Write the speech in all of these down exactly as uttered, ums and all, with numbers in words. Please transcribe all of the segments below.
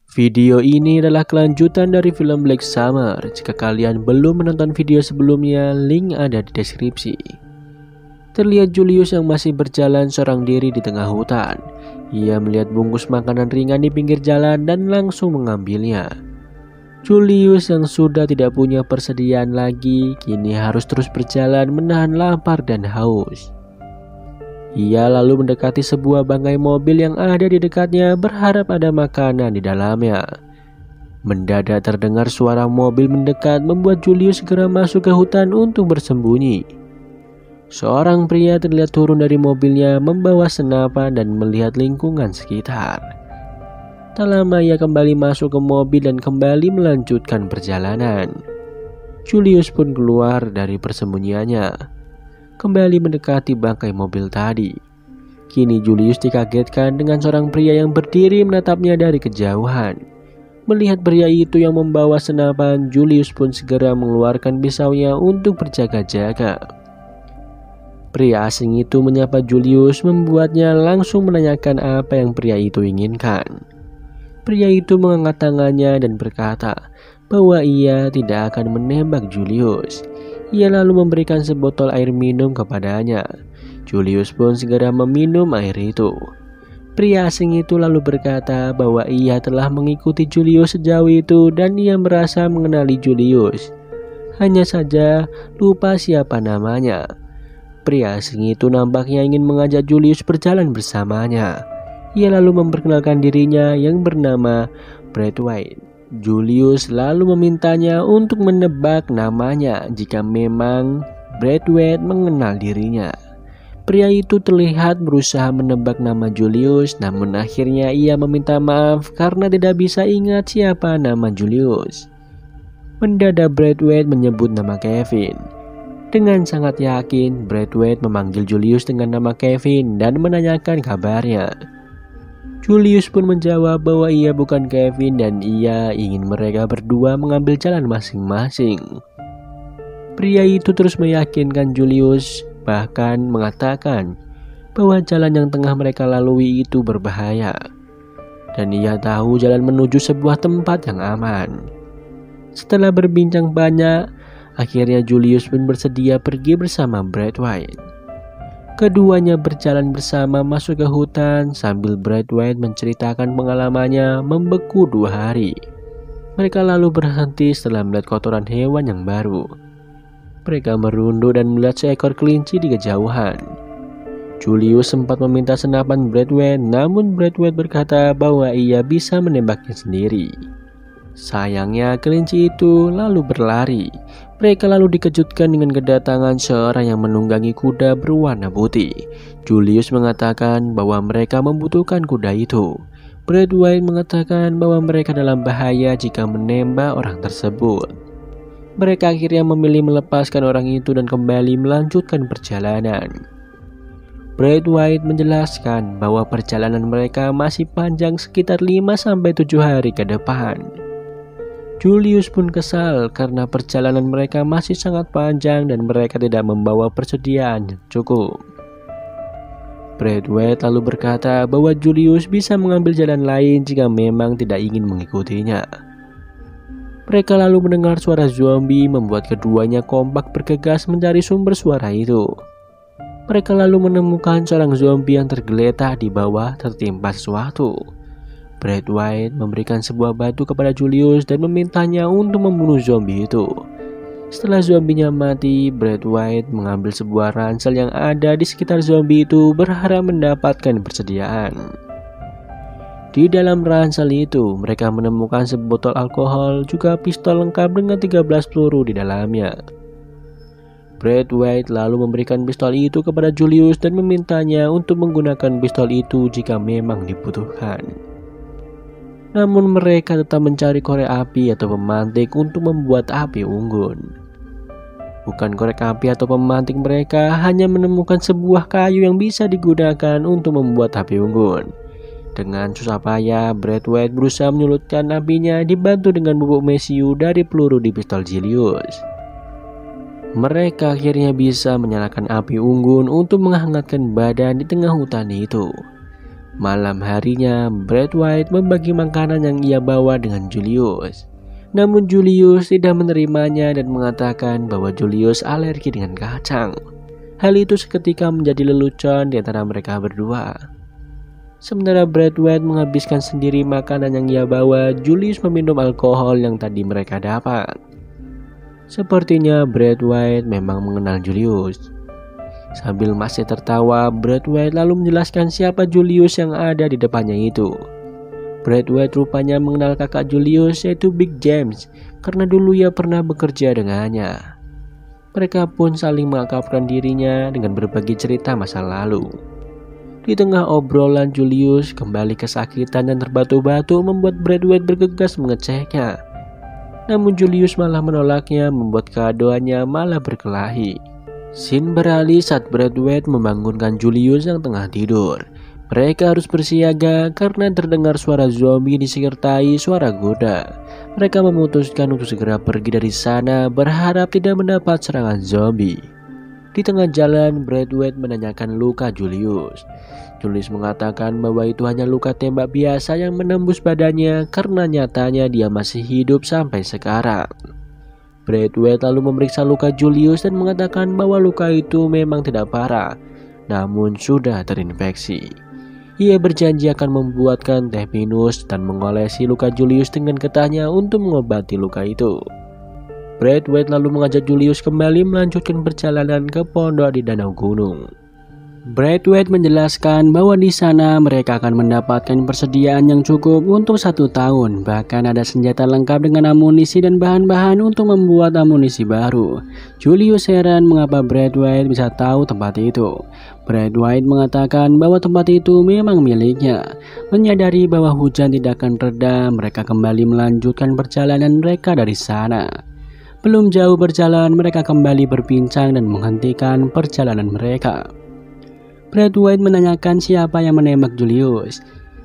Video ini adalah kelanjutan dari film Black Summer. Jika kalian belum menonton video sebelumnya, link ada di deskripsi. Terlihat Julius yang masih berjalan seorang diri di tengah hutan. Ia melihat bungkus makanan ringan di pinggir jalan dan langsung mengambilnya. Julius yang sudah tidak punya persediaan lagi, kini harus terus berjalan menahan lapar dan haus. Ia lalu mendekati sebuah bangkai mobil yang ada di dekatnya, berharap ada makanan di dalamnya. Mendadak terdengar suara mobil mendekat, membuat Julius segera masuk ke hutan untuk bersembunyi. Seorang pria terlihat turun dari mobilnya membawa senapan dan melihat lingkungan sekitar. Tak lama ia kembali masuk ke mobil dan kembali melanjutkan perjalanan. Julius pun keluar dari persembunyiannya, kembali mendekati bangkai mobil tadi. Kini Julius dikagetkan dengan seorang pria yang berdiri menatapnya dari kejauhan. Melihat pria itu yang membawa senapan, Julius pun segera mengeluarkan pisaunya untuk berjaga-jaga. Pria asing itu menyapa Julius, membuatnya langsung menanyakan apa yang pria itu inginkan. Pria itu mengangkat tangannya dan berkata bahwa ia tidak akan menembak Julius. Ia lalu memberikan sebotol air minum kepadanya. Julius pun segera meminum air itu. Pria asing itu lalu berkata bahwa ia telah mengikuti Julius sejauh itu dan ia merasa mengenali Julius. Hanya saja lupa siapa namanya. Pria asing itu nampaknya ingin mengajak Julius berjalan bersamanya. Ia lalu memperkenalkan dirinya yang bernama Brad White. Julius lalu memintanya untuk menebak namanya jika memang Brad White mengenal dirinya. Pria itu terlihat berusaha menebak nama Julius, namun akhirnya ia meminta maaf karena tidak bisa ingat siapa nama Julius. Mendadak Brad White menyebut nama Kevin. Dengan sangat yakin, Brad White memanggil Julius dengan nama Kevin dan menanyakan kabarnya. Julius pun menjawab bahwa ia bukan Kevin dan ia ingin mereka berdua mengambil jalan masing-masing. Pria itu terus meyakinkan Julius, bahkan mengatakan bahwa jalan yang tengah mereka lalui itu berbahaya dan ia tahu jalan menuju sebuah tempat yang aman. Setelah berbincang banyak, akhirnya Julius pun bersedia pergi bersama Brad White. Keduanya berjalan bersama masuk ke hutan sambil Brad White menceritakan pengalamannya membeku dua hari. Mereka lalu berhenti setelah melihat kotoran hewan yang baru. Mereka merunduk dan melihat seekor kelinci di kejauhan. Julius sempat meminta senapan Brad White, namun Brad White berkata bahwa ia bisa menembaknya sendiri. Sayangnya kelinci itu lalu berlari. Mereka lalu dikejutkan dengan kedatangan seorang yang menunggangi kuda berwarna putih. Julius mengatakan bahwa mereka membutuhkan kuda itu. Brad White mengatakan bahwa mereka dalam bahaya jika menembak orang tersebut. Mereka akhirnya memilih melepaskan orang itu dan kembali melanjutkan perjalanan. Brad White menjelaskan bahwa perjalanan mereka masih panjang, sekitar lima sampai tujuh hari ke depan. Julius pun kesal karena perjalanan mereka masih sangat panjang dan mereka tidak membawa persediaan yang cukup. Brad White lalu berkata bahwa Julius bisa mengambil jalan lain jika memang tidak ingin mengikutinya. Mereka lalu mendengar suara zombie, membuat keduanya kompak bergegas mencari sumber suara itu. Mereka lalu menemukan seorang zombie yang tergeletak di bawah tertimpa sesuatu. Brad White memberikan sebuah batu kepada Julius dan memintanya untuk membunuh zombie itu. Setelah zombinya mati, Brad White mengambil sebuah ransel yang ada di sekitar zombie itu, berharap mendapatkan persediaan. Di dalam ransel itu, mereka menemukan sebotol alkohol, juga pistol lengkap dengan tiga belas peluru di dalamnya. Brad White lalu memberikan pistol itu kepada Julius dan memintanya untuk menggunakan pistol itu jika memang dibutuhkan. Namun mereka tetap mencari korek api atau pemantik untuk membuat api unggun. Bukan korek api atau pemantik, mereka hanya menemukan sebuah kayu yang bisa digunakan untuk membuat api unggun. Dengan susah payah, Brad White berusaha menyulutkan apinya dibantu dengan bubuk mesiu dari peluru di pistol Julius. Mereka akhirnya bisa menyalakan api unggun untuk menghangatkan badan di tengah hutan itu. Malam harinya, Brad White membagi makanan yang ia bawa dengan Julius. Namun Julius tidak menerimanya dan mengatakan bahwa Julius alergi dengan kacang. Hal itu seketika menjadi lelucon di antara mereka berdua. Sementara Brad White menghabiskan sendiri makanan yang ia bawa, Julius meminum alkohol yang tadi mereka dapat. Sepertinya Brad White memang mengenal Julius. Sambil masih tertawa, Brad White lalu menjelaskan siapa Julius yang ada di depannya itu. Brad White rupanya mengenal kakak Julius, yaitu Big James, karena dulu ia pernah bekerja dengannya. Mereka pun saling mengakrabkan dirinya dengan berbagi cerita masa lalu. Di tengah obrolan, Julius kembali kesakitan dan terbatu-batu membuat Brad White bergegas mengeceknya. Namun Julius malah menolaknya, membuat keduanya malah berkelahi. Scene beralih saat Brad White membangunkan Julius yang tengah tidur. Mereka harus bersiaga karena terdengar suara zombie disertai suara kuda. Mereka memutuskan untuk segera pergi dari sana, berharap tidak mendapat serangan zombie. Di tengah jalan, Brad White menanyakan luka Julius. Julius mengatakan bahwa itu hanya luka tembak biasa yang menembus badannya karena nyatanya dia masih hidup sampai sekarang. Brad White lalu memeriksa luka Julius dan mengatakan bahwa luka itu memang tidak parah, namun sudah terinfeksi. Ia berjanji akan membuatkan teh pinus dan mengolesi luka Julius dengan getahnya untuk mengobati luka itu. Brad White lalu mengajak Julius kembali melanjutkan perjalanan ke pondok di danau gunung. Brad White menjelaskan bahwa di sana mereka akan mendapatkan persediaan yang cukup untuk satu tahun. Bahkan ada senjata lengkap dengan amunisi dan bahan-bahan untuk membuat amunisi baru. Julius heran mengapa Brad White bisa tahu tempat itu. Brad White mengatakan bahwa tempat itu memang miliknya. Menyadari bahwa hujan tidak akan reda, mereka kembali melanjutkan perjalanan mereka dari sana. Belum jauh berjalan, mereka kembali berbincang dan menghentikan perjalanan mereka. Brad White menanyakan siapa yang menembak Julius.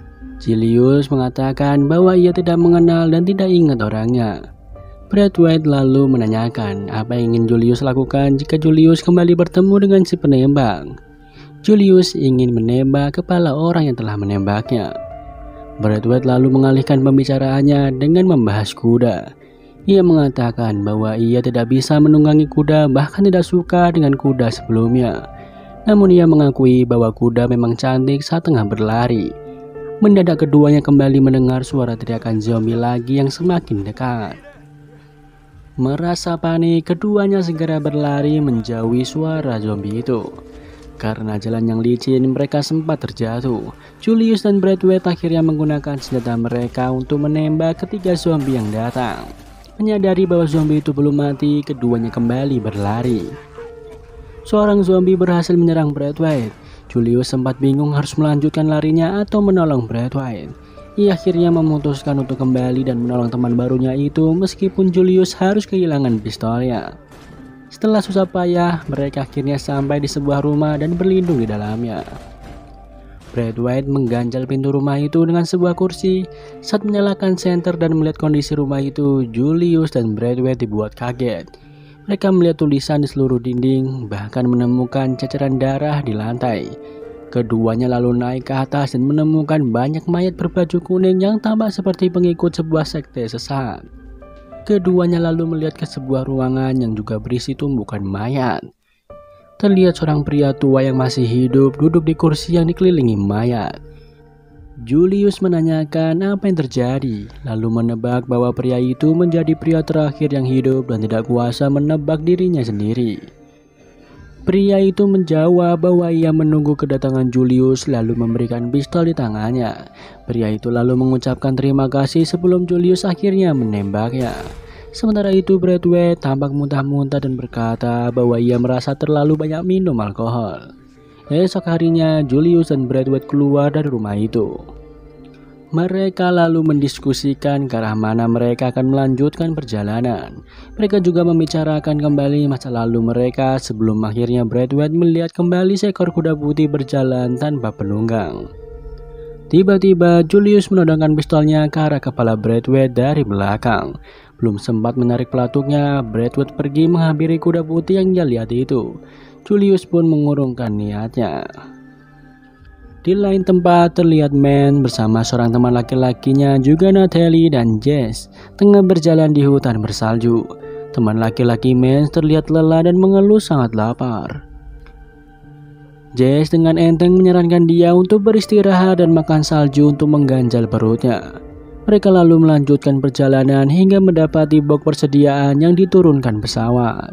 Julius mengatakan bahwa ia tidak mengenal dan tidak ingat orangnya. Brad White lalu menanyakan apa yang ingin Julius lakukan jika Julius kembali bertemu dengan si penembak. Julius ingin menembak kepala orang yang telah menembaknya. Brad White lalu mengalihkan pembicaraannya dengan membahas kuda. Ia mengatakan bahwa ia tidak bisa menunggangi kuda, bahkan tidak suka dengan kuda sebelumnya. Namun ia mengakui bahwa kuda memang cantik saat tengah berlari. Mendadak keduanya kembali mendengar suara teriakan zombie lagi yang semakin dekat. Merasa panik, keduanya segera berlari menjauhi suara zombie itu. Karena jalan yang licin, mereka sempat terjatuh. Julius dan Brad White akhirnya menggunakan senjata mereka untuk menembak ketiga zombie yang datang. Menyadari bahwa zombie itu belum mati, keduanya kembali berlari. Seorang zombie berhasil menyerang Brad White. Julius sempat bingung harus melanjutkan larinya atau menolong Brad White. Ia akhirnya memutuskan untuk kembali dan menolong teman barunya itu meskipun Julius harus kehilangan pistolnya. Setelah susah payah, mereka akhirnya sampai di sebuah rumah dan berlindung di dalamnya. Brad White mengganjal pintu rumah itu dengan sebuah kursi. Saat menyalakan senter dan melihat kondisi rumah itu, Julius dan Brad White dibuat kaget. Mereka melihat tulisan di seluruh dinding, bahkan menemukan ceceran darah di lantai. Keduanya lalu naik ke atas dan menemukan banyak mayat berbaju kuning yang tampak seperti pengikut sebuah sekte sesat. Keduanya lalu melihat ke sebuah ruangan yang juga berisi tumpukan mayat. Terlihat seorang pria tua yang masih hidup duduk di kursi yang dikelilingi mayat. Julius menanyakan apa yang terjadi, lalu menebak bahwa pria itu menjadi pria terakhir yang hidup dan tidak kuasa menebak dirinya sendiri. Pria itu menjawab bahwa ia menunggu kedatangan Julius lalu memberikan pistol di tangannya. Pria itu lalu mengucapkan terima kasih sebelum Julius akhirnya menembaknya. Sementara itu Brad White tampak muntah-muntah dan berkata bahwa ia merasa terlalu banyak minum alkohol. Esok harinya, Julius dan Brad White keluar dari rumah itu. Mereka lalu mendiskusikan ke arah mana mereka akan melanjutkan perjalanan. Mereka juga membicarakan kembali masa lalu mereka sebelum akhirnya Brad White melihat kembali seekor kuda putih berjalan tanpa penunggang. Tiba-tiba Julius menodongkan pistolnya ke arah kepala Brad White dari belakang. Belum sempat menarik pelatuknya, Brad White pergi menghampiri kuda putih yang dia lihat itu. Julius pun mengurungkan niatnya. Di lain tempat terlihat Man bersama seorang teman laki-lakinya juga Natalie dan Jess tengah berjalan di hutan bersalju. Teman laki-laki Man terlihat lelah dan mengeluh sangat lapar. Jess dengan enteng menyarankan dia untuk beristirahat dan makan salju untuk mengganjal perutnya. Mereka lalu melanjutkan perjalanan hingga mendapati box persediaan yang diturunkan pesawat.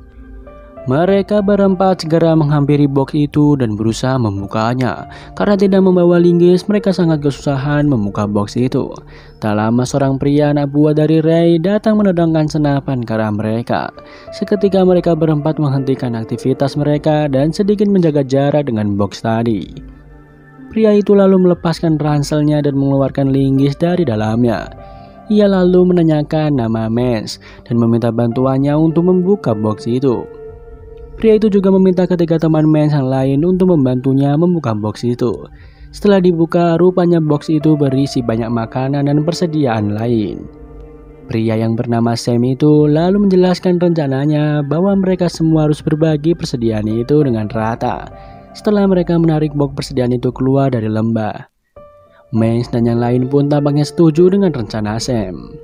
Mereka berempat segera menghampiri box itu dan berusaha membukanya. Karena tidak membawa linggis, mereka sangat kesusahan membuka box itu. Tak lama seorang pria anak buah dari Ray datang menodongkan senapan ke arah mereka. Seketika mereka berempat menghentikan aktivitas mereka dan sedikit menjaga jarak dengan box tadi. Pria itu lalu melepaskan ranselnya dan mengeluarkan linggis dari dalamnya. Ia lalu menanyakan nama Mans dan meminta bantuannya untuk membuka box itu. Pria itu juga meminta ketiga teman Mans yang lain untuk membantunya membuka box itu. Setelah dibuka, rupanya box itu berisi banyak makanan dan persediaan lain. Pria yang bernama Sam itu lalu menjelaskan rencananya bahwa mereka semua harus berbagi persediaan itu dengan rata. Setelah mereka menarik box persediaan itu keluar dari lembah, Mans dan yang lain pun tampaknya setuju dengan rencana Sam.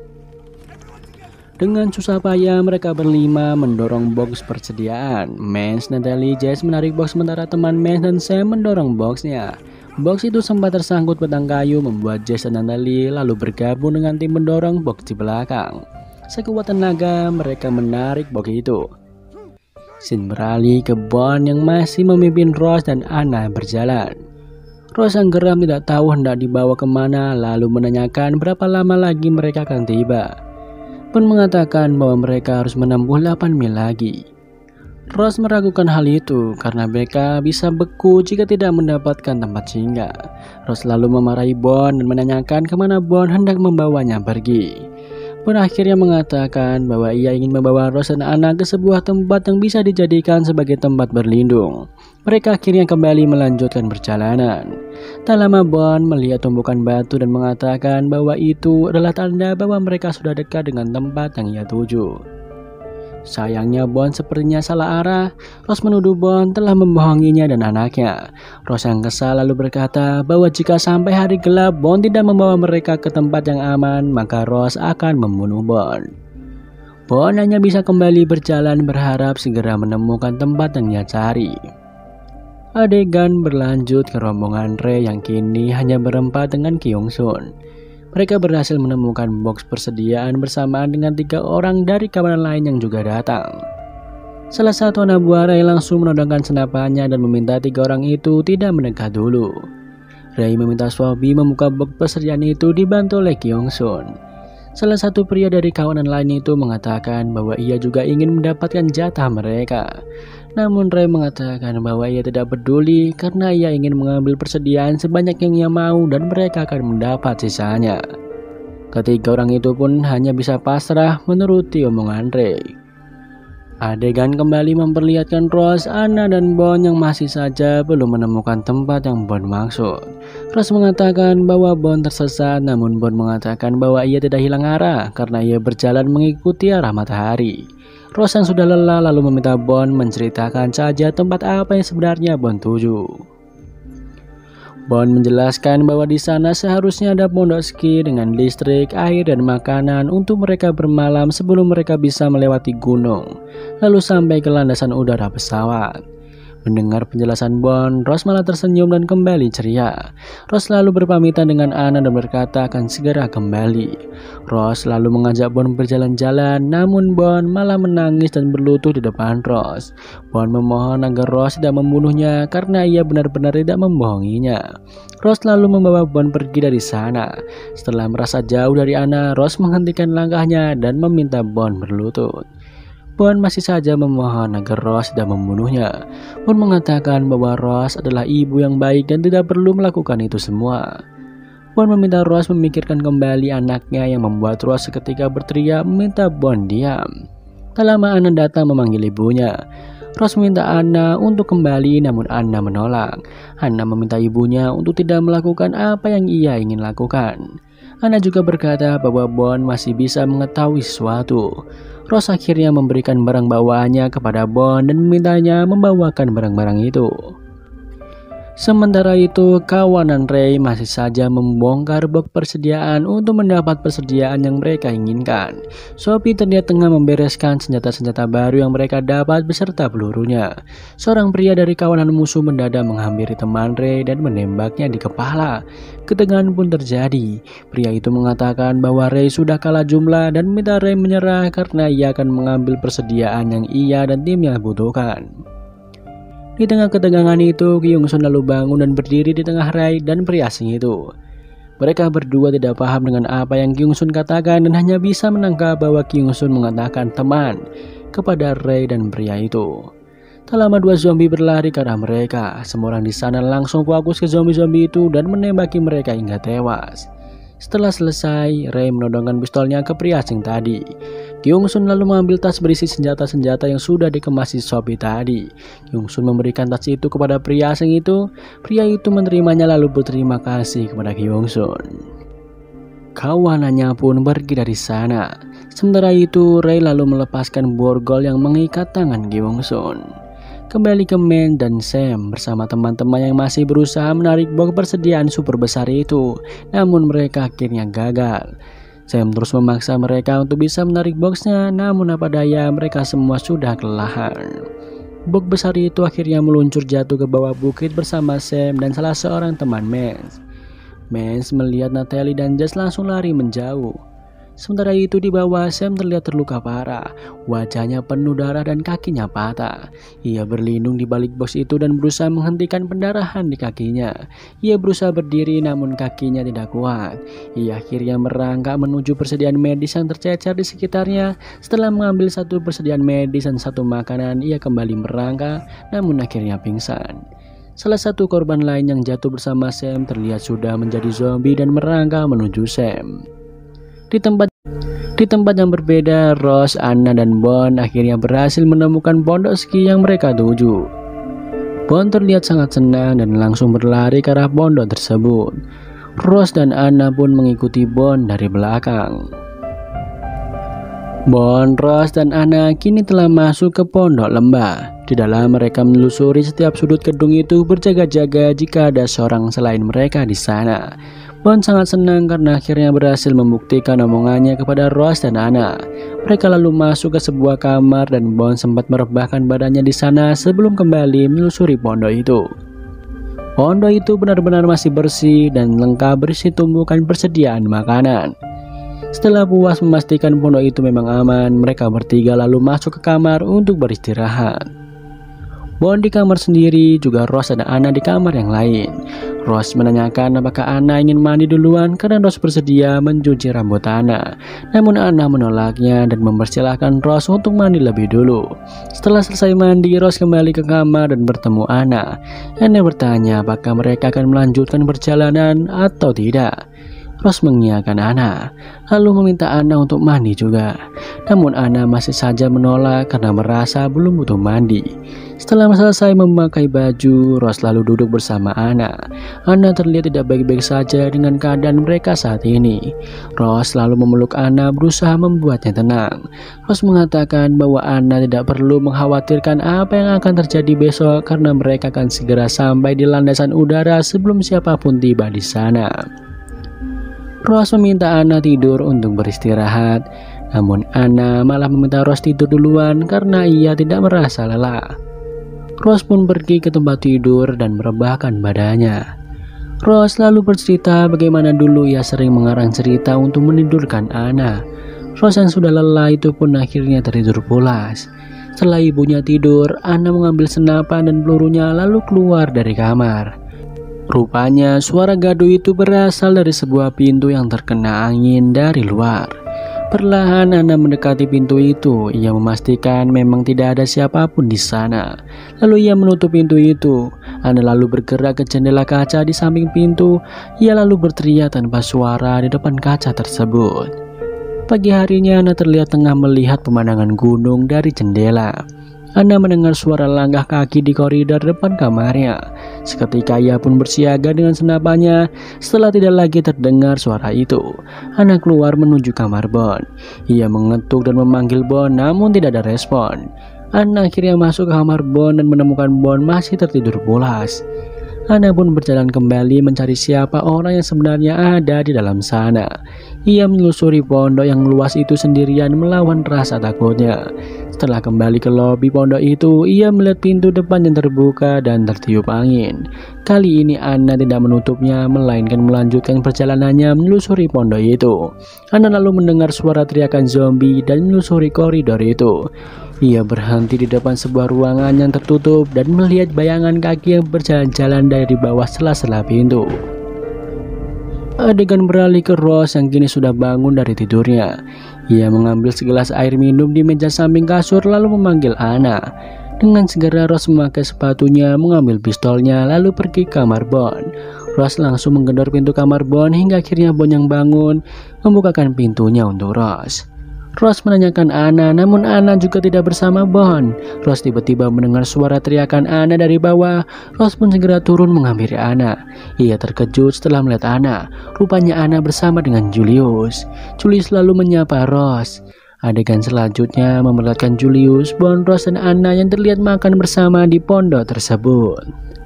Dengan susah payah mereka berlima mendorong box persediaan. Mans, Natalie, Jess menarik box sementara teman Mans dan Sam mendorong boxnya. Box itu sempat tersangkut batang kayu membuat Jess dan Natalie lalu bergabung dengan tim mendorong box di belakang. Sekuat tenaga mereka menarik box itu. Scene beralih ke Bond yang masih memimpin Rose dan Anna berjalan. Rose yang geram tidak tahu hendak dibawa kemana lalu menanyakan berapa lama lagi mereka akan tiba. Pun mengatakan bahwa mereka harus menempuh delapan mil lagi. Rose meragukan hal itu karena mereka bisa beku jika tidak mendapatkan tempat singgah. Rose lalu memarahi Bond dan menanyakan kemana Bond hendak membawanya pergi. Bond akhirnya mengatakan bahwa ia ingin membawa Rose dan Anna ke sebuah tempat yang bisa dijadikan sebagai tempat berlindung. Mereka akhirnya kembali melanjutkan perjalanan. Tak lama Bond melihat tumpukan batu dan mengatakan bahwa itu adalah tanda bahwa mereka sudah dekat dengan tempat yang ia tuju. Sayangnya Bond sepertinya salah arah. Rose menuduh Bond telah membohonginya dan anaknya. Rose yang kesal lalu berkata bahwa jika sampai hari gelap Bond tidak membawa mereka ke tempat yang aman, maka Rose akan membunuh Bond. Bond hanya bisa kembali berjalan berharap segera menemukan tempat yang ia cari. Adegan berlanjut ke rombongan Ray yang kini hanya berempat dengan Kyung Sun. Mereka berhasil menemukan box persediaan bersamaan dengan tiga orang dari kawanan lain yang juga datang. Salah satu anak buah Ray langsung menodongkan senapannya dan meminta tiga orang itu tidak mendekat dulu. Ray meminta Swabi membuka box persediaan itu dibantu oleh Kyung Sun. Salah satu pria dari kawanan lain itu mengatakan bahwa ia juga ingin mendapatkan jatah mereka. Namun Ray mengatakan bahwa ia tidak peduli karena ia ingin mengambil persediaan sebanyak yang ia mau dan mereka akan mendapat sisanya. Ketiga orang itu pun hanya bisa pasrah menuruti omongan Ray. Adegan kembali memperlihatkan Rose, Anna dan Bond yang masih saja belum menemukan tempat yang Bond maksud. Rose mengatakan bahwa Bond tersesat, namun Bond mengatakan bahwa ia tidak hilang arah karena ia berjalan mengikuti arah matahari. Rose yang sudah lelah lalu meminta Bond menceritakan saja tempat apa yang sebenarnya Bond tuju. Bond menjelaskan bahwa di sana seharusnya ada pondok ski dengan listrik, air, dan makanan untuk mereka bermalam sebelum mereka bisa melewati gunung, lalu sampai ke landasan udara pesawat. Mendengar penjelasan Bond, Rose malah tersenyum dan kembali ceria. Rose lalu berpamitan dengan Anna dan berkata akan segera kembali. Rose lalu mengajak Bond berjalan-jalan, namun Bond malah menangis dan berlutut di depan Rose. Bond memohon agar Rose tidak membunuhnya karena ia benar-benar tidak membohonginya. Rose lalu membawa Bond pergi dari sana. Setelah merasa jauh dari Anna, Rose menghentikan langkahnya dan meminta Bond berlutut. Bond masih saja memohon agar Rose tidak membunuhnya. Bond mengatakan bahwa Rose adalah ibu yang baik dan tidak perlu melakukan itu semua. Bond meminta Rose memikirkan kembali anaknya yang membuat Rose seketika berteriak meminta Bond diam. Tak lama Anna datang memanggil ibunya. Rose meminta Anna untuk kembali namun Anna menolak. Anna meminta ibunya untuk tidak melakukan apa yang ia ingin lakukan. Anna juga berkata bahwa Bond masih bisa mengetahui sesuatu. Rose akhirnya memberikan barang bawaannya kepada Bond dan memintanya membawakan barang-barang itu. Sementara itu, kawanan Ray masih saja membongkar box persediaan untuk mendapat persediaan yang mereka inginkan. Sophie terlihat tengah membereskan senjata-senjata baru yang mereka dapat beserta pelurunya. Seorang pria dari kawanan musuh mendadak menghampiri teman Ray dan menembaknya di kepala. Ketegangan pun terjadi. Pria itu mengatakan bahwa Ray sudah kalah jumlah dan meminta Ray menyerah karena ia akan mengambil persediaan yang ia dan timnya butuhkan. Di tengah ketegangan itu, Kyung-sun lalu bangun dan berdiri di tengah Ray dan pria asing itu. Mereka berdua tidak paham dengan apa yang Kyung-sun katakan dan hanya bisa menangkap bahwa Kyung-sun mengatakan teman kepada Ray dan pria itu. Tak lama dua zombie berlari ke arah mereka. Semua orang di sana langsung fokus ke zombie-zombie itu dan menembaki mereka hingga tewas. Setelah selesai, Ray menodongkan pistolnya ke pria asing tadi. Kyung-sun lalu mengambil tas berisi senjata-senjata yang sudah dikemas di Sophie tadi. Kyung-sun memberikan tas itu kepada pria asing itu. Pria itu menerimanya lalu berterima kasih kepada Kyung-sun. Kawanannya pun pergi dari sana. Sementara itu, Ray lalu melepaskan borgol yang mengikat tangan Kyung-sun. Kembali ke Men dan Sam bersama teman-teman yang masih berusaha menarik box persediaan super besar itu, namun mereka akhirnya gagal. Sam terus memaksa mereka untuk bisa menarik boxnya, namun apa daya mereka semua sudah kelelahan. Box besar itu akhirnya meluncur jatuh ke bawah bukit bersama Sam dan salah seorang teman Mens. Mens melihat Natalie dan Jess langsung lari menjauh. Sementara itu di bawah, Sam terlihat terluka parah. Wajahnya penuh darah dan kakinya patah. Ia berlindung di balik box itu dan berusaha menghentikan pendarahan di kakinya. Ia berusaha berdiri namun kakinya tidak kuat. Ia akhirnya merangkak menuju persediaan medis yang tercecer di sekitarnya. Setelah mengambil satu persediaan medis dan satu makanan, ia kembali merangkak namun akhirnya pingsan. Salah satu korban lain yang jatuh bersama Sam terlihat sudah menjadi zombie dan merangkak menuju Sam. Di tempat di tempat yang berbeda, Rose, Anna, dan Bon akhirnya berhasil menemukan pondok ski yang mereka tuju. Bon terlihat sangat senang dan langsung berlari ke arah pondok tersebut. Rose dan Anna pun mengikuti Bon dari belakang. Bon, Rose, dan Anna kini telah masuk ke pondok lembah. Di dalam mereka menelusuri setiap sudut gedung itu berjaga-jaga jika ada seorang selain mereka di sana. Bon sangat senang karena akhirnya berhasil membuktikan omongannya kepada Rose dan Anna. Mereka lalu masuk ke sebuah kamar dan Bon sempat merebahkan badannya di sana sebelum kembali menelusuri pondok itu. Pondok itu benar-benar masih bersih dan lengkap berisi tumpukan persediaan makanan. Setelah puas memastikan pondok itu memang aman, mereka bertiga lalu masuk ke kamar untuk beristirahat. Bon di kamar sendiri, juga Rose dan Anna di kamar yang lain. Rose menanyakan apakah Anna ingin mandi duluan karena Rose bersedia mencuci rambut Anna. Namun Anna menolaknya dan mempersilahkan Rose untuk mandi lebih dulu. Setelah selesai mandi, Rose kembali ke kamar dan bertemu Anna. Anna bertanya apakah mereka akan melanjutkan perjalanan atau tidak. Rose mengiyakan Anna, lalu meminta Anna untuk mandi juga. Namun Anna masih saja menolak karena merasa belum butuh mandi. Setelah selesai memakai baju, Rose lalu duduk bersama Anna. Anna terlihat tidak baik-baik saja dengan keadaan mereka saat ini. Rose lalu memeluk Anna berusaha membuatnya tenang. Rose mengatakan bahwa Anna tidak perlu mengkhawatirkan apa yang akan terjadi besok karena mereka akan segera sampai di landasan udara sebelum siapapun tiba di sana. Rose meminta Anna tidur untuk beristirahat, namun Anna malah meminta Rose tidur duluan karena ia tidak merasa lelah. Rose pun pergi ke tempat tidur dan merebahkan badannya. Rose lalu bercerita bagaimana dulu ia sering mengarang cerita untuk menidurkan Anna. Rose yang sudah lelah itu pun akhirnya tertidur pulas. Setelah ibunya tidur, Anna mengambil senapan dan pelurunya lalu keluar dari kamar. Rupanya suara gaduh itu berasal dari sebuah pintu yang terkena angin dari luar. Perlahan Anna mendekati pintu itu. Ia memastikan memang tidak ada siapapun di sana. Lalu ia menutup pintu itu. Anna lalu bergerak ke jendela kaca di samping pintu. Ia lalu berteriak tanpa suara di depan kaca tersebut. Pagi harinya Anna terlihat tengah melihat pemandangan gunung dari jendela. Anna mendengar suara langkah kaki di koridor depan kamarnya. Seketika ia pun bersiaga dengan senapannya. Setelah tidak lagi terdengar suara itu, Anna keluar menuju kamar Bon. Ia mengetuk dan memanggil Bon, namun tidak ada respon. Anna akhirnya masuk ke kamar Bon dan menemukan Bon masih tertidur pulas. Anna pun berjalan kembali mencari siapa orang yang sebenarnya ada di dalam sana. Ia menelusuri pondok yang luas itu sendirian melawan rasa takutnya. Setelah kembali ke lobi pondok itu, ia melihat pintu depan yang terbuka dan tertiup angin. Kali ini Anna tidak menutupnya, melainkan melanjutkan perjalanannya menelusuri pondok itu. Anna lalu mendengar suara teriakan zombie dan menelusuri koridor itu. Ia berhenti di depan sebuah ruangan yang tertutup dan melihat bayangan kaki yang berjalan-jalan dari bawah sela-sela pintu. Adegan beralih ke Rose yang kini sudah bangun dari tidurnya. Ia mengambil segelas air minum di meja samping kasur lalu memanggil Anna. Dengan segera Rose memakai sepatunya, mengambil pistolnya lalu pergi ke kamar Bon. Rose langsung menggedor pintu kamar Bon hingga akhirnya Bon yang bangun membukakan pintunya untuk Rose. Rose menanyakan Anna, namun Anna juga tidak bersama Bon. Rose tiba-tiba mendengar suara teriakan Anna dari bawah. Rose pun segera turun menghampiri Anna. Ia terkejut setelah melihat Anna. Rupanya Anna bersama dengan Julius. Julius lalu menyapa Rose. Adegan selanjutnya memperlihatkan Julius, Bon, Rose, dan Anna yang terlihat makan bersama di pondok tersebut.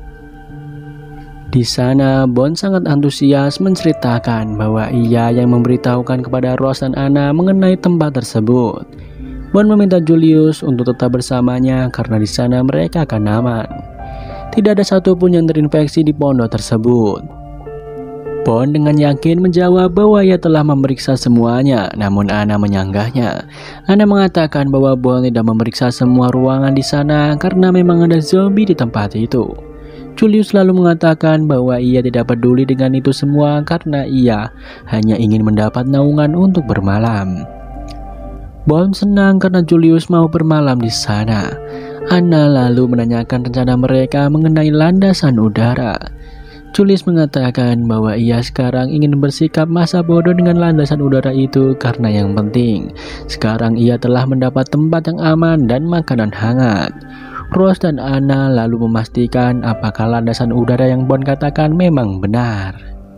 Di sana, Bon sangat antusias menceritakan bahwa ia yang memberitahukan kepada Rose dan Anna mengenai tempat tersebut. Bon meminta Julius untuk tetap bersamanya karena di sana mereka akan aman. Tidak ada satupun yang terinfeksi di pondok tersebut. Bon dengan yakin menjawab bahwa ia telah memeriksa semuanya, namun Anna menyanggahnya. Anna mengatakan bahwa Bon tidak memeriksa semua ruangan di sana karena memang ada zombie di tempat itu. Julius lalu mengatakan bahwa ia tidak peduli dengan itu semua karena ia hanya ingin mendapat naungan untuk bermalam. Bon senang karena Julius mau bermalam di sana. Anna lalu menanyakan rencana mereka mengenai landasan udara. Julius mengatakan bahwa ia sekarang ingin bersikap masa bodoh dengan landasan udara itu karena yang penting sekarang ia telah mendapat tempat yang aman dan makanan hangat. Rose dan Anna lalu memastikan apakah landasan udara yang Bon katakan memang benar.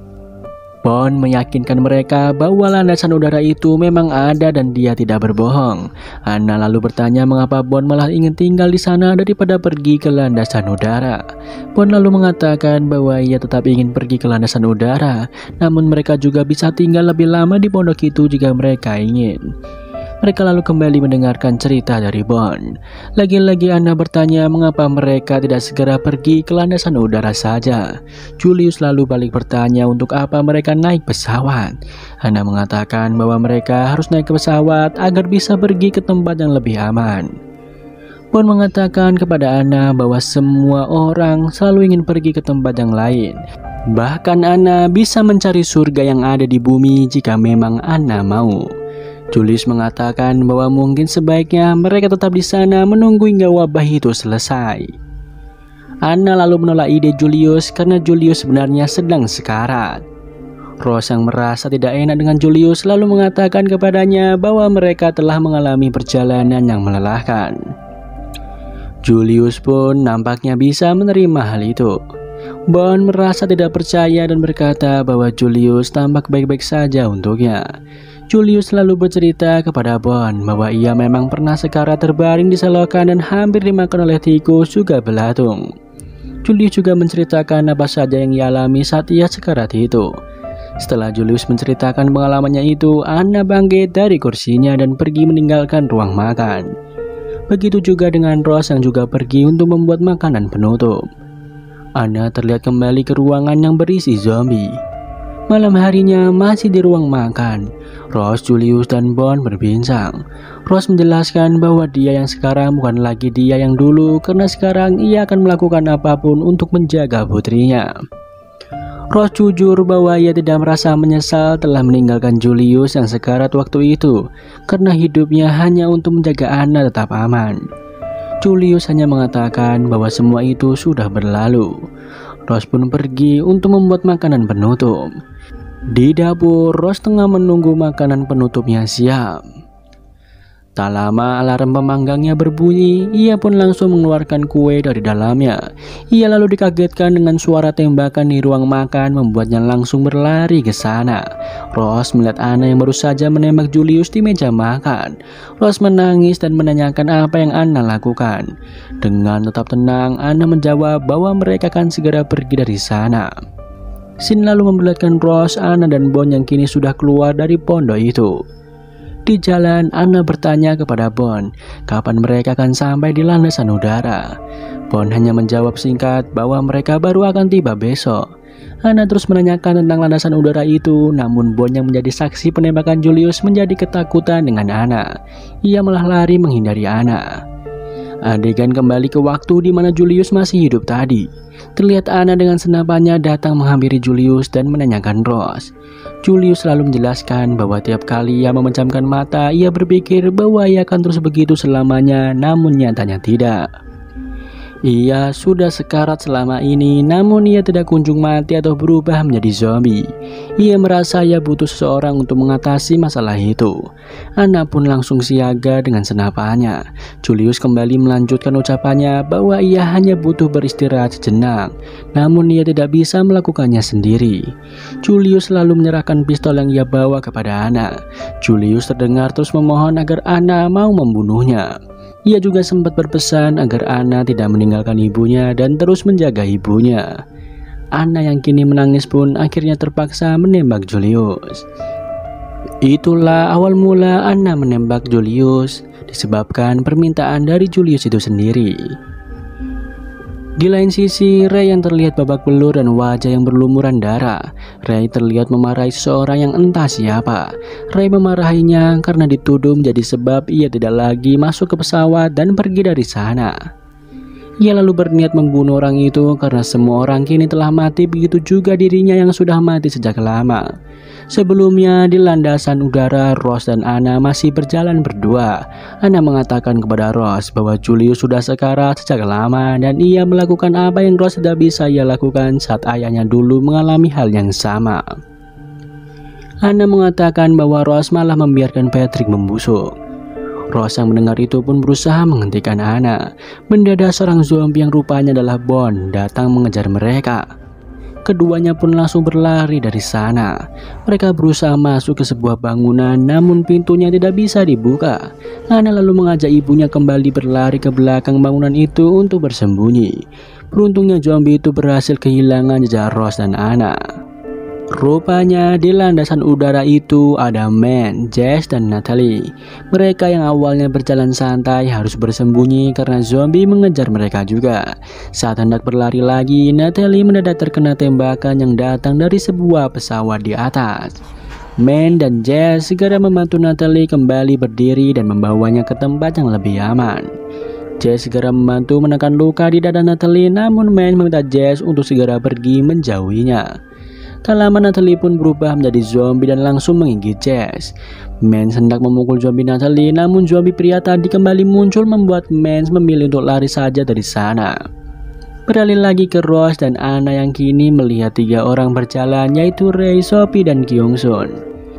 Bon meyakinkan mereka bahwa landasan udara itu memang ada dan dia tidak berbohong. Anna lalu bertanya mengapa Bon malah ingin tinggal di sana daripada pergi ke landasan udara. Bon lalu mengatakan bahwa ia tetap ingin pergi ke landasan udara, namun mereka juga bisa tinggal lebih lama di pondok itu jika mereka ingin. Mereka lalu kembali mendengarkan cerita dari Bon. Lagi-lagi Anna bertanya mengapa mereka tidak segera pergi ke landasan udara saja. Julius lalu balik bertanya untuk apa mereka naik pesawat. Anna mengatakan bahwa mereka harus naik ke pesawat agar bisa pergi ke tempat yang lebih aman. Bon mengatakan kepada Anna bahwa semua orang selalu ingin pergi ke tempat yang lain. Bahkan Anna bisa mencari surga yang ada di bumi jika memang Anna mau. Julius mengatakan bahwa mungkin sebaiknya mereka tetap di sana menunggu hingga wabah itu selesai. Anna lalu menolak ide Julius karena Julius sebenarnya sedang sekarat. Rose yang merasa tidak enak dengan Julius lalu mengatakan kepadanya bahwa mereka telah mengalami perjalanan yang melelahkan. Julius pun nampaknya bisa menerima hal itu. Bon merasa tidak percaya dan berkata bahwa Julius tampak baik-baik saja untuknya. Julius lalu bercerita kepada Bon bahwa ia memang pernah sekarat terbaring di selokan dan hampir dimakan oleh tikus juga belatung. Julius juga menceritakan apa saja yang ia alami saat ia sekarat itu. Setelah Julius menceritakan pengalamannya itu, Anna bangkit dari kursinya dan pergi meninggalkan ruang makan. Begitu juga dengan Rose yang juga pergi untuk membuat makanan penutup. Anna terlihat kembali ke ruangan yang berisi zombie. Malam harinya masih di ruang makan, Rose, Julius, dan Bon berbincang. Rose menjelaskan bahwa dia yang sekarang bukan lagi dia yang dulu karena sekarang ia akan melakukan apapun untuk menjaga putrinya. Rose jujur bahwa ia tidak merasa menyesal telah meninggalkan Julius yang sekarat waktu itu karena hidupnya hanya untuk menjaga Anna tetap aman. Julius hanya mengatakan bahwa semua itu sudah berlalu. Rose pun pergi untuk membuat makanan penutup. Di dapur, Rose tengah menunggu makanan penutupnya siap. Tak lama alarm pemanggangnya berbunyi, ia pun langsung mengeluarkan kue dari dalamnya. Ia lalu dikagetkan dengan suara tembakan di ruang makan membuatnya langsung berlari ke sana. Rose melihat Anna yang baru saja menembak Julius di meja makan. Rose menangis dan menanyakan apa yang Anna lakukan. Dengan tetap tenang, Anna menjawab bahwa mereka akan segera pergi dari sana. Sin lalu memperlihatkan Rose, Anna dan Bond yang kini sudah keluar dari pondok itu. Di jalan, Anna bertanya kepada Bond kapan mereka akan sampai di landasan udara. Bond hanya menjawab singkat bahwa mereka baru akan tiba besok. Anna terus menanyakan tentang landasan udara itu, namun Bond yang menjadi saksi penembakan Julius menjadi ketakutan dengan Anna. Ia malah lari menghindari Anna. Adegan kembali ke waktu di mana Julius masih hidup tadi. Terlihat Anna dengan senapannya datang menghampiri Julius dan menanyakan Rose. Julius selalu menjelaskan bahwa tiap kali ia memejamkan mata, ia berpikir bahwa ia akan terus begitu selamanya, namun nyatanya tidak. Ia sudah sekarat selama ini, namun ia tidak kunjung mati atau berubah menjadi zombie. Ia merasa ia butuh seseorang untuk mengatasi masalah itu. Anna pun langsung siaga dengan senapannya. Julius kembali melanjutkan ucapannya bahwa ia hanya butuh beristirahat sejenak, namun ia tidak bisa melakukannya sendiri. Julius lalu menyerahkan pistol yang ia bawa kepada Anna. Julius terdengar terus memohon agar Anna mau membunuhnya. Ia juga sempat berpesan agar Anna tidak meninggalkan ibunya dan terus menjaga ibunya. Anna yang kini menangis pun akhirnya terpaksa menembak Julius. Itulah awal mula Anna menembak Julius, disebabkan permintaan dari Julius itu sendiri. Di lain sisi, Ray yang terlihat babak belur dan wajah yang berlumuran darah. Ray terlihat memarahi seseorang yang entah siapa. Ray memarahinya karena dituduh menjadi sebab ia tidak lagi masuk ke pesawat dan pergi dari sana. Ia lalu berniat membunuh orang itu karena semua orang kini telah mati, begitu juga dirinya yang sudah mati sejak lama. Sebelumnya di landasan udara, Rose dan Anna masih berjalan berdua. Anna mengatakan kepada Rose bahwa Julius sudah sekarat sejak lama dan ia melakukan apa yang Rose tidak bisa ia lakukan saat ayahnya dulu mengalami hal yang sama. Anna mengatakan bahwa Rose malah membiarkan Patrick membusuk. Rose yang mendengar itu pun berusaha menghentikan Anna. Mendadak seorang zombie yang rupanya adalah Bond datang mengejar mereka. Keduanya pun langsung berlari dari sana. Mereka berusaha masuk ke sebuah bangunan, namun pintunya tidak bisa dibuka. Anna lalu mengajak ibunya kembali berlari ke belakang bangunan itu untuk bersembunyi. Beruntungnya zombie itu berhasil kehilangan jejak Rose dan Anna. Rupanya di landasan udara itu ada Man, Jess, dan Natalie. Mereka yang awalnya berjalan santai harus bersembunyi karena zombie mengejar mereka juga. Saat hendak berlari lagi, Natalie mendadak terkena tembakan yang datang dari sebuah pesawat di atas. Man dan Jess segera membantu Natalie kembali berdiri dan membawanya ke tempat yang lebih aman. Jess segera membantu menekan luka di dada Natalie, namun Man meminta Jess untuk segera pergi menjauhinya. Tak lama Natalie pun berubah menjadi zombie dan langsung menggigit Jess. Man hendak memukul zombie Natalie, namun zombie pria tadi kembali muncul membuat Man memilih untuk lari saja dari sana. Beralih lagi ke Rose dan Anna yang kini melihat tiga orang berjalan, yaitu Ray, Sophie, dan Kyung Sun.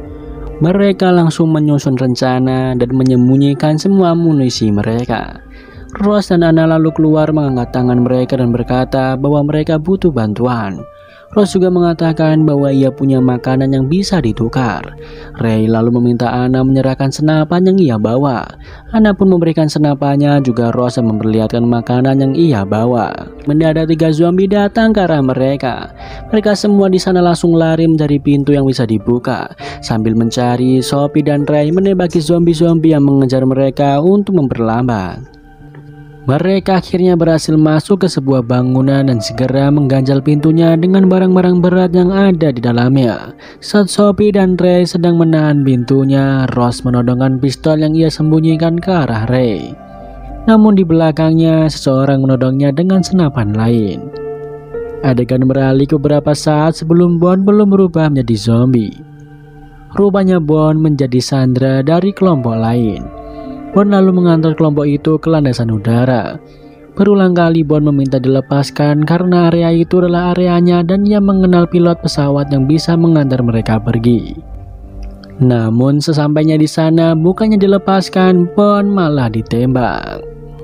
Mereka langsung menyusun rencana dan menyembunyikan semua amunisi mereka. Rose dan Anna lalu keluar mengangkat tangan mereka dan berkata bahwa mereka butuh bantuan. Rose juga mengatakan bahwa ia punya makanan yang bisa ditukar. Ray lalu meminta Anna menyerahkan senapan yang ia bawa. Anna pun memberikan senapannya, juga Rose memperlihatkan makanan yang ia bawa. Mendadak tiga zombie datang ke arah mereka. Mereka semua di sana langsung lari mencari pintu yang bisa dibuka. Sambil mencari, Sophie dan Ray menembaki zombie-zombie yang mengejar mereka untuk memperlambat. Mereka akhirnya berhasil masuk ke sebuah bangunan dan segera mengganjal pintunya dengan barang-barang berat yang ada di dalamnya. Saat Sophie dan Ray sedang menahan pintunya, Rose menodongkan pistol yang ia sembunyikan ke arah Ray. Namun di belakangnya, seseorang menodongnya dengan senapan lain. Adegan beralih beberapa saat sebelum Bond belum berubah menjadi zombie. Rupanya Bond menjadi sandera dari kelompok lain. Bond lalu mengantar kelompok itu ke landasan udara. Berulang kali Bond meminta dilepaskan karena area itu adalah areanya dan ia mengenal pilot pesawat yang bisa mengantar mereka pergi. Namun sesampainya di sana, bukannya dilepaskan, Bond malah ditembak.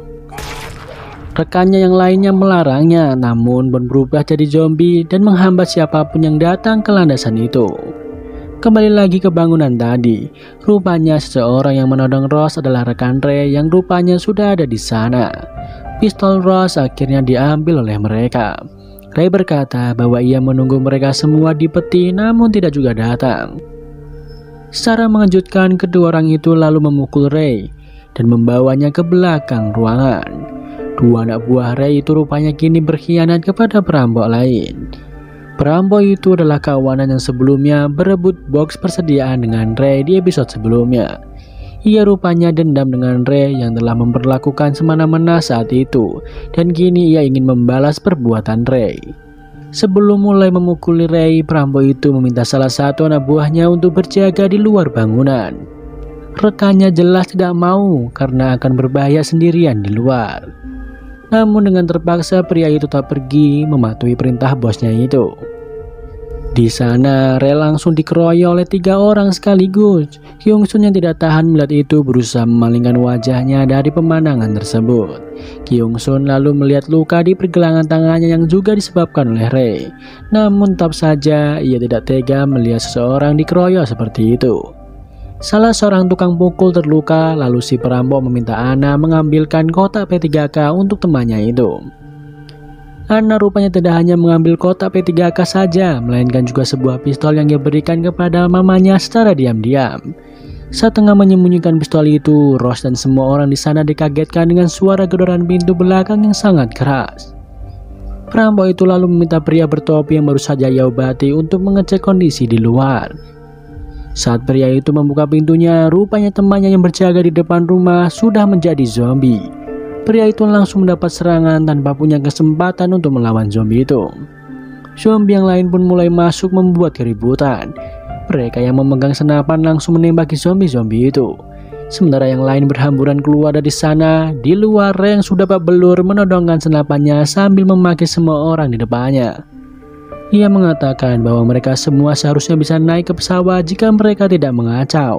Rekannya yang lainnya melarangnya, namun Bond berubah jadi zombie dan menghambat siapapun yang datang ke landasan itu. Kembali lagi ke bangunan tadi, rupanya seseorang yang menodong Rose adalah rekan Ray yang rupanya sudah ada di sana. Pistol Rose akhirnya diambil oleh mereka. Ray berkata bahwa ia menunggu mereka semua di peti, namun tidak juga datang. Secara mengejutkan, kedua orang itu lalu memukul Ray dan membawanya ke belakang ruangan. Dua anak buah Ray itu rupanya kini berkhianat kepada perampok lain. Perampok itu adalah kawanan yang sebelumnya berebut box persediaan dengan Ray di episode sebelumnya. Ia rupanya dendam dengan Ray yang telah memperlakukan semena-mena saat itu, dan kini ia ingin membalas perbuatan Ray. Sebelum mulai memukuli Ray, perampok itu meminta salah satu anak buahnya untuk berjaga di luar bangunan. Rekannya jelas tidak mau karena akan berbahaya sendirian di luar. Namun dengan terpaksa pria itu tak pergi mematuhi perintah bosnya itu. Di sana Ray langsung dikeroyok oleh tiga orang sekaligus. Kyung-sun yang tidak tahan melihat itu berusaha memalingkan wajahnya dari pemandangan tersebut. Kyung-sun lalu melihat luka di pergelangan tangannya yang juga disebabkan oleh Ray. Namun tetap saja ia tidak tega melihat seseorang dikeroyok seperti itu. Salah seorang tukang pukul terluka, lalu si perampok meminta Anna mengambilkan kotak P tiga K untuk temannya itu. Anna rupanya tidak hanya mengambil kotak P tiga K saja, melainkan juga sebuah pistol yang ia berikan kepada mamanya secara diam-diam. Saat tengah menyembunyikan pistol itu, Rose dan semua orang di sana dikagetkan dengan suara gedoran pintu belakang yang sangat keras. Perampok itu lalu meminta pria bertopi yang baru saja ia obati untuk mengecek kondisi di luar. Saat pria itu membuka pintunya, rupanya temannya yang berjaga di depan rumah sudah menjadi zombie. Pria itu langsung mendapat serangan tanpa punya kesempatan untuk melawan zombie itu. Zombie yang lain pun mulai masuk membuat keributan. Mereka yang memegang senapan langsung menembaki zombie-zombie itu. Sementara yang lain berhamburan keluar dari sana. Di luar, Ray yang sudah bak belur menodongkan senapannya sambil memaki semua orang di depannya. Ia mengatakan bahwa mereka semua seharusnya bisa naik ke pesawat jika mereka tidak mengacau.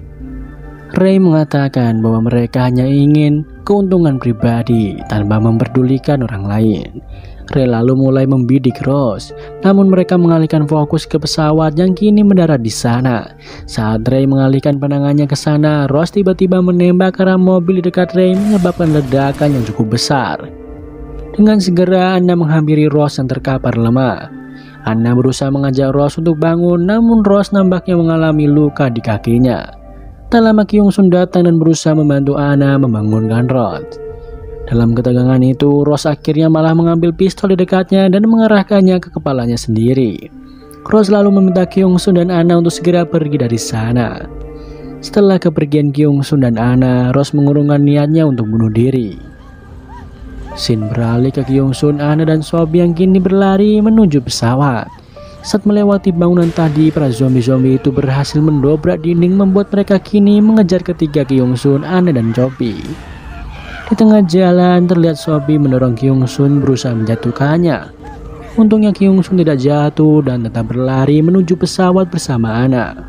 Ray mengatakan bahwa mereka hanya ingin keuntungan pribadi tanpa memperdulikan orang lain. Ray lalu mulai membidik Rose, namun mereka mengalihkan fokus ke pesawat yang kini mendarat di sana. Saat Ray mengalihkan pandangannya ke sana, Rose tiba-tiba menembak ke arah mobil di dekat Ray menyebabkan ledakan yang cukup besar. Dengan segera Anna menghampiri Rose yang terkapar lemah. Anna berusaha mengajak Rose untuk bangun, namun Rose nampaknya mengalami luka di kakinya. Tak lama Kyung-sun datang dan berusaha membantu Anna membangunkan Rose. Dalam ketegangan itu, Rose akhirnya malah mengambil pistol di dekatnya dan mengarahkannya ke kepalanya sendiri. Rose lalu meminta Kyung-sun dan Anna untuk segera pergi dari sana. Setelah kepergian Kyung-sun dan Anna, Rose mengurungkan niatnya untuk bunuh diri. Scene beralih ke Kyung-sun, Anna dan Sobi yang kini berlari menuju pesawat. Saat melewati bangunan tadi, para zombie-zombie itu berhasil mendobrak dinding membuat mereka kini mengejar ketiga Kyung-sun, Anna dan Sobi. Di tengah jalan terlihat Sobi mendorong Kyung-sun berusaha menjatuhkannya. Untungnya Kyung-sun tidak jatuh dan tetap berlari menuju pesawat bersama Anna.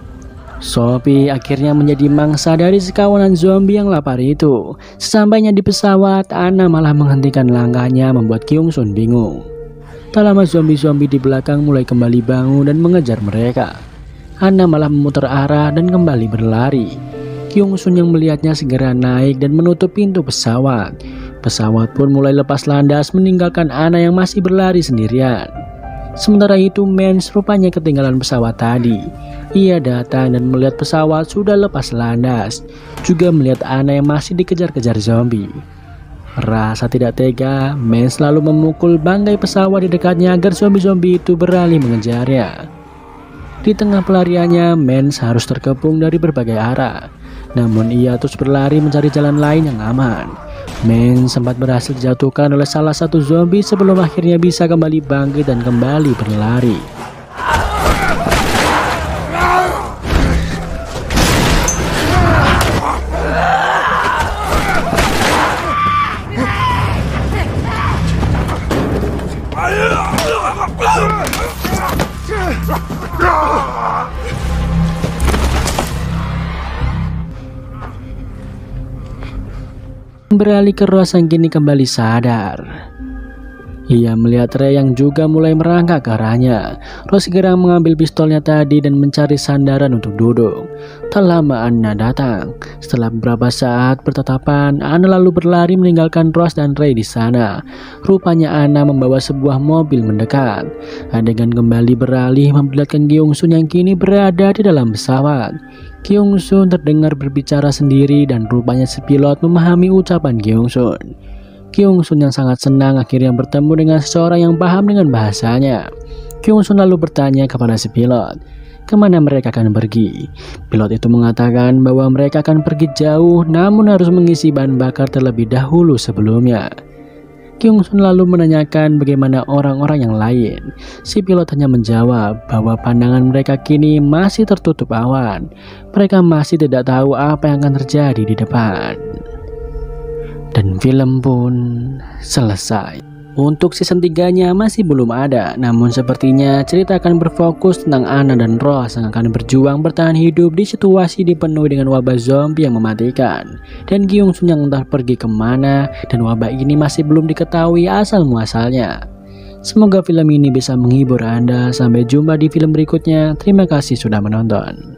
Sobi akhirnya menjadi mangsa dari sekawanan zombie yang lapar itu. Sesampainya di pesawat, Anna malah menghentikan langkahnya membuat Kyung-sun bingung. Tak lama zombie-zombie di belakang mulai kembali bangun dan mengejar mereka. Anna malah memutar arah dan kembali berlari. Kyung-sun yang melihatnya segera naik dan menutup pintu pesawat. Pesawat pun mulai lepas landas meninggalkan Anna yang masih berlari sendirian. Sementara itu Mens rupanya ketinggalan pesawat tadi. Ia datang dan melihat pesawat sudah lepas landas. Juga melihat Anna yang masih dikejar-kejar zombie. Merasa tidak tega, Mens lalu memukul bangkai pesawat di dekatnya agar zombie-zombie itu beralih mengejarnya. Di tengah pelariannya, Mens harus terkepung dari berbagai arah. Namun ia terus berlari mencari jalan lain yang aman. Men sempat berhasil dijatuhkan oleh salah satu zombie sebelum akhirnya bisa kembali bangkit dan kembali berlari. Beralih ke Ross yang kini kembali sadar. Ia melihat Ray yang juga mulai merangkak ke arahnya. Ross segera mengambil pistolnya tadi dan mencari sandaran untuk duduk. Tak lama Anna datang. Setelah beberapa saat bertatapan, Anna lalu berlari meninggalkan Ross dan Ray di sana. Rupanya Anna membawa sebuah mobil mendekat. Adegan kembali beralih memperlihatkan Kyung Sun yang kini berada di dalam pesawat. Kyung Sun terdengar berbicara sendiri dan rupanya si pilot memahami ucapan Kyung Sun. Kyung Sun yang sangat senang akhirnya bertemu dengan seseorang yang paham dengan bahasanya. Kyung Sun lalu bertanya kepada si pilot, kemana mereka akan pergi. Pilot itu mengatakan bahwa mereka akan pergi jauh namun harus mengisi bahan bakar terlebih dahulu sebelumnya. Kyung Sun lalu menanyakan bagaimana orang-orang yang lain. Si pilot hanya menjawab bahwa pandangan mereka kini masih tertutup awan. Mereka masih tidak tahu apa yang akan terjadi di depan. Dan film pun selesai. Untuk season tiga-nya masih belum ada, namun sepertinya cerita akan berfokus tentang Anna dan Ross yang akan berjuang bertahan hidup di situasi dipenuhi dengan wabah zombie yang mematikan. Dan Kyung Sun yang entah pergi kemana, dan wabah ini masih belum diketahui asal-muasalnya. Semoga film ini bisa menghibur Anda. Sampai jumpa di film berikutnya. Terima kasih sudah menonton.